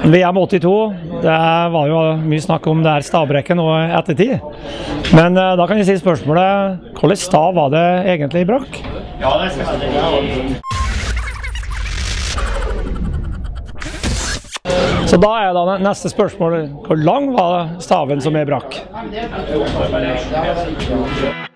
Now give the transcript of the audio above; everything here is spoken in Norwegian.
VM 82, det var jo mye snakk om det her stavbrekket nå i ettertid. Men da kan jeg si spørsmålet, hvordan stav var det egentlig i brakk? Ja, det skal jeg si. Så da er da neste spørsmål, hvor lang var staven som er i brakk?